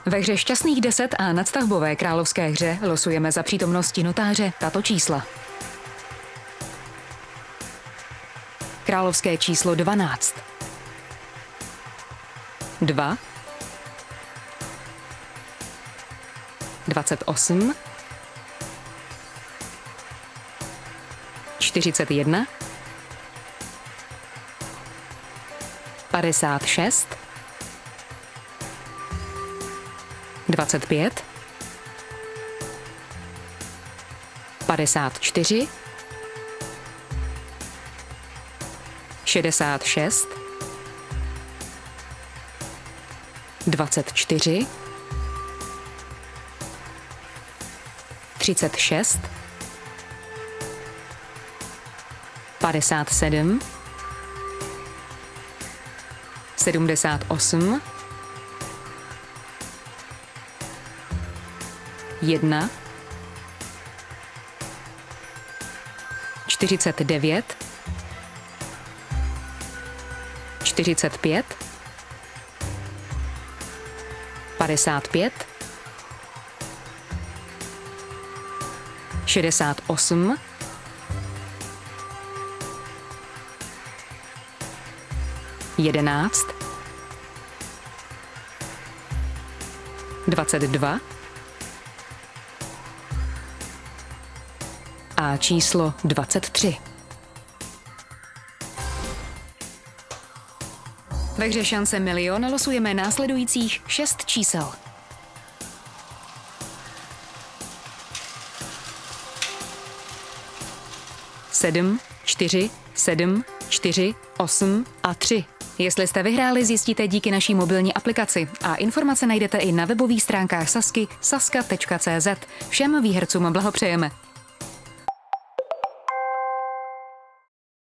Ve hře Šťastných 10 a nadstavbové královské hře losujeme za přítomnosti notáře tato čísla. Královské číslo 12. 2. 28. 41. 56. 25. 54. 66. 24. 36. 57. 78. 1. 49. 45. 55. 68. 11. 22. A číslo 23. Ve hře Šance milion losujeme následujících 6 čísel. 7, 4, 7, 4, 8 a 3. Jestli jste vyhráli, zjistíte díky naší mobilní aplikaci a informace najdete i na webových stránkách Sazky saska.cz. Všem výhercům blahopřejeme.